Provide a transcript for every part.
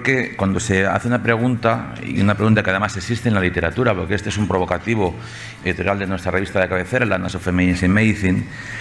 que cuando se hace una pregunta, y una pregunta que además existe en la literatura, porque este es un provocativo editorial de nuestra revista de cabecera, la Annals of Emergency Medicine,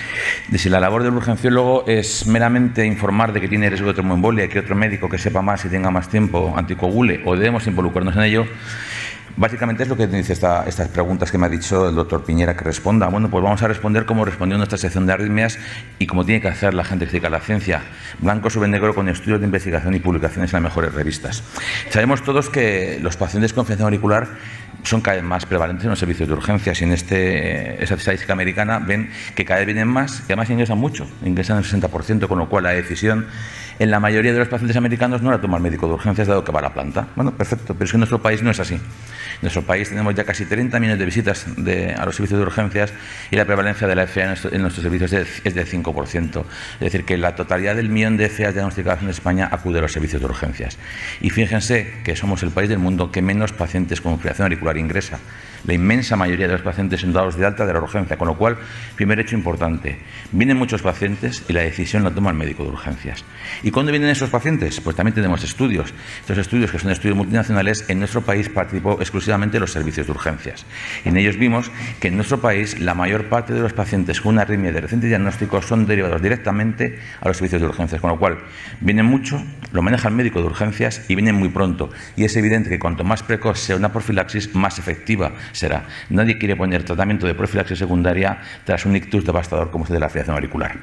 de si la labor del urgenciólogo es meramente informar de que tiene riesgo de tromboembolia, que otro médico que sepa más y tenga más tiempo anticoagule, o debemos involucrarnos en ello. Básicamente es lo que dice estas preguntas que me ha dicho el doctor Piñera que responda. Bueno, pues vamos a responder como respondió nuestra sección de arritmias y como tiene que hacer la gente que se dedica a la ciencia, blanco sobre negro con estudios de investigación y publicaciones en las mejores revistas. Sabemos todos que los pacientes con fibrilación auricular son cada vez más prevalentes en los servicios de urgencias y en esa estadística americana ven que cada vez vienen más y además ingresan mucho, ingresan el 60%, con lo cual la decisión en la mayoría de los pacientes americanos no la toma el médico de urgencias dado que va a la planta. Bueno, perfecto, pero es que en nuestro país no es así. En nuestro país tenemos ya casi 30 millones de visitas a los servicios de urgencias y la prevalencia de la FA en nuestros servicios es del 5%. Es decir, que la totalidad del millón de FAs diagnosticadas en España acude a los servicios de urgencias. Y fíjense que somos el país del mundo que menos pacientes con fibrilación auricular ingresa. La inmensa mayoría de los pacientes son dados de alta de la urgencia, con lo cual, primer hecho importante, vienen muchos pacientes y la decisión la toma el médico de urgencias. ¿Y cuándo vienen esos pacientes? Pues también tenemos estudios. Estos estudios, que son estudios multinacionales, en nuestro país participó exclusivamente los servicios de urgencias. Y en ellos vimos que en nuestro país la mayor parte de los pacientes con una arritmia de reciente diagnóstico son derivados directamente a los servicios de urgencias, con lo cual vienen mucho, lo maneja el médico de urgencias y vienen muy pronto. Y es evidente que cuanto más precoz sea una profilaxis, más efectiva será. Nadie quiere poner tratamiento de profilaxis secundaria tras un ictus devastador como es el de la fibrilación auricular.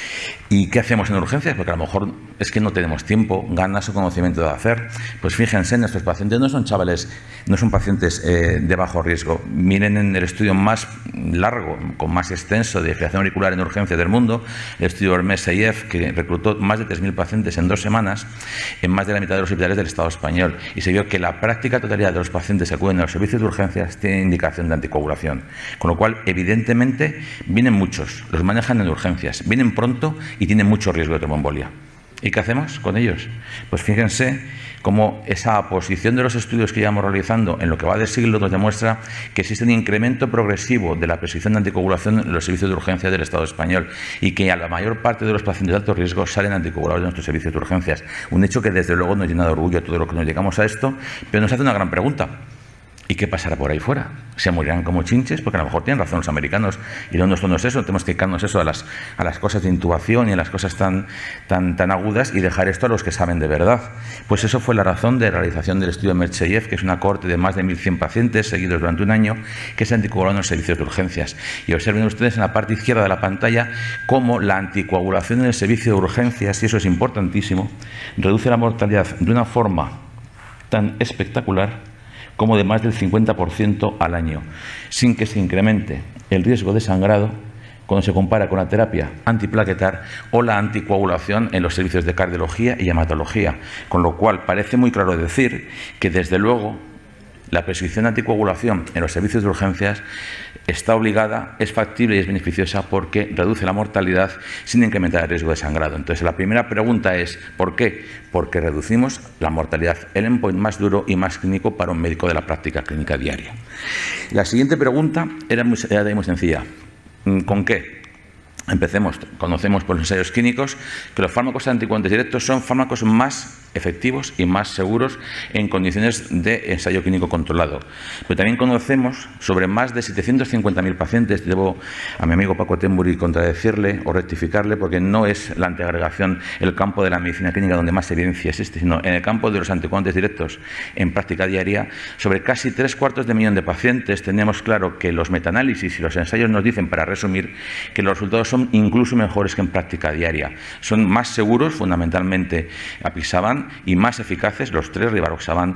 ¿Y qué hacemos en urgencias? Porque a lo mejor es que no tenemos tiempo, ganas o conocimiento de hacer. Pues fíjense, nuestros pacientes no son chavales, no son pacientes de bajo riesgo. Miren en el estudio más largo, con más extenso de fibrilación auricular en urgencias del mundo, el estudio Hermes-Seif, que reclutó más de 3.000 pacientes en 2 semanas en más de la mitad de los hospitales del Estado español. Y se vio que la práctica totalidad de los pacientes que acuden a los servicios de urgencias tiene indicación de anticoagulación. Con lo cual, evidentemente, vienen muchos, los manejan en urgencias, vienen pronto y tienen mucho riesgo de tromboembolia. ¿Y qué hacemos con ellos? Pues fíjense cómo esa posición de los estudios que llevamos realizando en lo que va del siglo nos demuestra que existe un incremento progresivo de la prescripción de anticoagulación en los servicios de urgencias del Estado español y que a la mayor parte de los pacientes de alto riesgo salen anticoagulados de nuestros servicios de urgencias. Un hecho que desde luego nos llena de orgullo a todo lo que nos llegamos a esto, pero nos hace una gran pregunta. ¿Y qué pasará por ahí fuera? ¿Se morirán como chinches? Porque a lo mejor tienen razón los americanos. Y no es eso, tenemos que dedicarnos eso a las cosas de intubación y a las cosas tan agudas y dejar esto a los que saben de verdad. Pues eso fue la razón de realización del estudio Hermes-Seif, que es una cohorte de más de 1.100 pacientes seguidos durante un año que se anticoagularon en los servicios de urgencias. Y observen ustedes en la parte izquierda de la pantalla cómo la anticoagulación en el servicio de urgencias, y eso es importantísimo, reduce la mortalidad de una forma tan espectacular como de más del 50% al año, sin que se incremente el riesgo de sangrado cuando se compara con la terapia antiplaquetar o la anticoagulación en los servicios de cardiología y hematología. Con lo cual, parece muy claro decir que, desde luego, la prescripción de anticoagulación en los servicios de urgencias está obligada, es factible y es beneficiosa porque reduce la mortalidad sin incrementar el riesgo de sangrado. Entonces, la primera pregunta es ¿por qué? Porque reducimos la mortalidad, el endpoint más duro y más clínico para un médico de la práctica clínica diaria. La siguiente pregunta era muy sencilla. ¿Con qué? Empecemos. Conocemos por los ensayos clínicos que los fármacos anticoagulantes directos son fármacos más efectivos y más seguros en condiciones de ensayo clínico controlado. Pero también conocemos sobre más de 750.000 pacientes. Debo a mi amigo Paco Temburi contradecirle o rectificarle, porque no es la antiagregación el campo de la medicina clínica donde más evidencia existe, sino en el campo de los anticoagulantes directos en práctica diaria. Sobre casi 750.000 de pacientes tenemos claro que los metaanálisis y los ensayos nos dicen, para resumir, que los resultados son incluso mejores que en práctica diaria. Son más seguros, fundamentalmente apixaban, y más eficaces, los tres, rivaroxaban,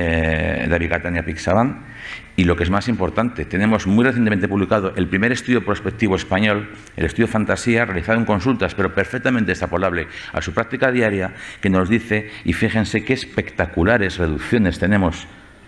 dabigatran y apixaban. Y lo que es más importante, tenemos muy recientemente publicado el primer estudio prospectivo español, el estudio Fantasía, realizado en consultas, pero perfectamente extrapolable a su práctica diaria, que nos dice, y fíjense qué espectaculares reducciones tenemos,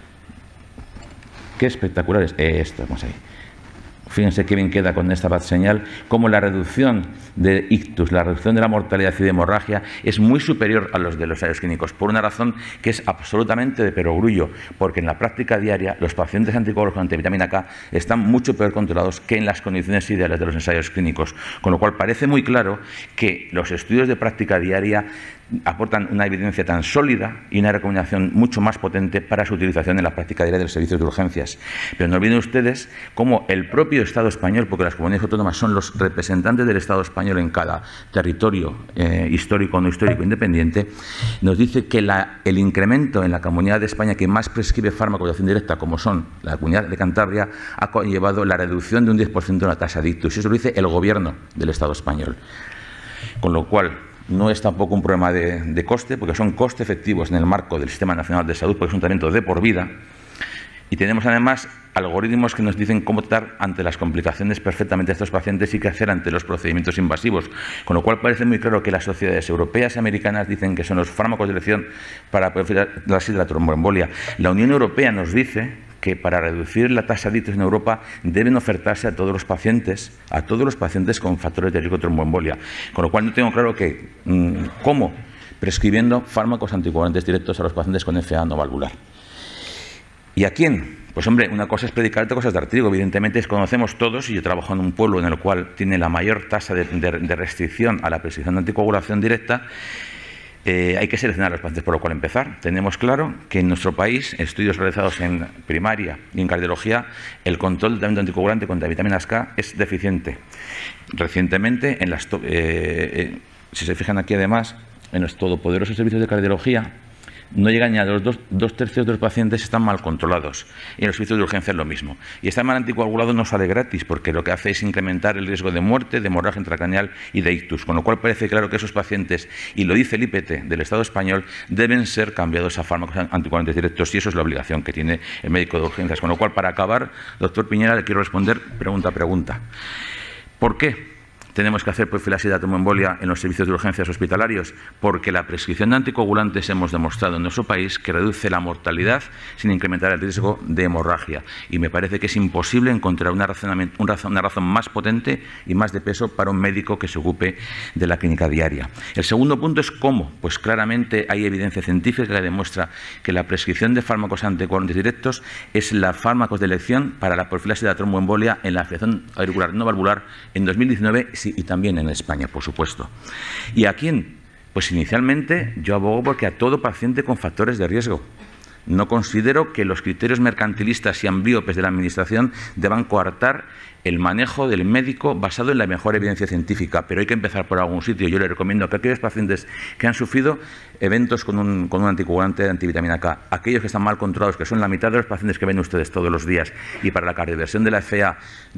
qué espectaculares, vamos ahí. Fíjense qué bien queda con esta bad señal, cómo la reducción de ictus, la reducción de la mortalidad y de hemorragia es muy superior a los de los ensayos clínicos, por una razón que es absolutamente de perogrullo, porque en la práctica diaria los pacientes anticoagulados con antivitamina K están mucho peor controlados que en las condiciones ideales de los ensayos clínicos, con lo cual parece muy claro que los estudios de práctica diaria aportan una evidencia tan sólida y una recomendación mucho más potente para su utilización en la práctica diaria de los servicios de urgencias. Pero no olviden ustedes cómo el propio Estado español, porque las comunidades autónomas son los representantes del Estado español en cada territorio histórico o no histórico independiente, nos dice que el incremento en la Comunidad de España que más prescribe fármacos de acción directa, como son la Comunidad de Cantabria, ha conllevado la reducción de un 10% de la tasa de ictus. Eso lo dice el Gobierno del Estado español. Con lo cual, no es tampoco un problema de coste, porque son coste efectivos en el marco del Sistema Nacional de Salud, porque es un tratamiento de por vida. Y tenemos además algoritmos que nos dicen cómo tratar ante las complicaciones perfectamente de estos pacientes y qué hacer ante los procedimientos invasivos. Con lo cual parece muy claro que las sociedades europeas y americanas dicen que son los fármacos de elección para profilaxis de la tromboembolia. La Unión Europea nos dice que para reducir la tasa de ictus en Europa deben ofertarse a todos los pacientes con factores de riesgo de tromboembolia. Con lo cual no tengo claro que cómo prescribiendo fármacos anticoagulantes directos a los pacientes con FA no valvular. ¿Y a quién? Pues hombre, una cosa es predicar, otra cosa es dar trigo. Evidentemente conocemos todos, y yo trabajo en un pueblo en el cual tiene la mayor tasa de restricción a la prescripción de anticoagulación directa. Hay que seleccionar a los pacientes por lo cual empezar. Tenemos claro que en nuestro país, estudios realizados en primaria y en cardiología, el control del tratamiento anticoagulante contra vitaminas K es deficiente. Recientemente, si se fijan aquí además, en los todopoderosos servicios de cardiología, no llegan ni a los dos tercios de los pacientes están mal controlados. Y en los servicios de urgencia es lo mismo. Y estar mal anticoagulado no sale gratis, porque lo que hace es incrementar el riesgo de muerte, de hemorragia intracraneal y de ictus. Con lo cual parece claro que esos pacientes, y lo dice el IPT del Estado español, deben ser cambiados a fármacos anticoagulantes directos, y eso es la obligación que tiene el médico de urgencias. Con lo cual, para acabar, doctor Piñera, le quiero responder pregunta a pregunta. ¿Por qué tenemos que hacer profilaxis de la tromboembolia en los servicios de urgencias hospitalarios? Porque la prescripción de anticoagulantes hemos demostrado en nuestro país que reduce la mortalidad sin incrementar el riesgo de hemorragia. Y me parece que es imposible encontrar una razón más potente y más de peso para un médico que se ocupe de la clínica diaria. El segundo punto es cómo. Pues claramente hay evidencia científica que demuestra que la prescripción de fármacos anticoagulantes directos es la fármacos de elección para la profilaxis de la tromboembolia en la afección auricular no valvular en 2019. Sí, y también en España, por supuesto. ¿Y a quién? Pues inicialmente yo abogo porque a todo paciente con factores de riesgo. No considero que los criterios mercantilistas y amblíopes de la Administración deban coartar el manejo del médico basado en la mejor evidencia científica, pero hay que empezar por algún sitio. Yo le recomiendo que aquellos pacientes que han sufrido eventos con un anticoagulante de antivitamina K, aquellos que están mal controlados, que son la mitad de los pacientes que ven ustedes todos los días, y para la cardioversión de la FA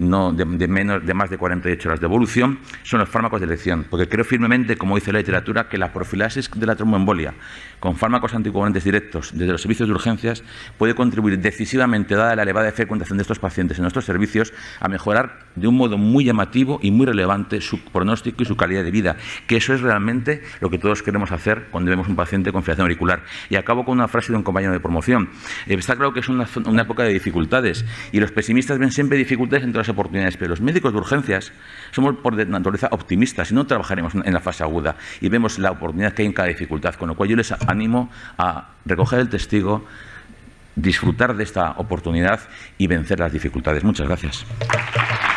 de más de 48 horas de evolución, son los fármacos de elección, porque creo firmemente, como dice la literatura, que la profilaxis de la tromboembolia con fármacos anticoagulantes directos desde los servicios de urgencias puede contribuir decisivamente, dada la elevada frecuentación de estos pacientes en nuestros servicios, a mejorar de un modo muy llamativo y muy relevante su pronóstico y su calidad de vida, que eso es realmente lo que todos queremos hacer cuando vemos un paciente con fibrilación auricular. Y acabo con una frase de un compañero de promoción. Está claro que es una época de dificultades, y los pesimistas ven siempre dificultades entre las oportunidades, pero los médicos de urgencias somos por naturaleza optimistas y no trabajaremos en la fase aguda, y vemos la oportunidad que hay en cada dificultad, con lo cual yo les animo a recoger el testigo, disfrutar de esta oportunidad y vencer las dificultades. Muchas gracias.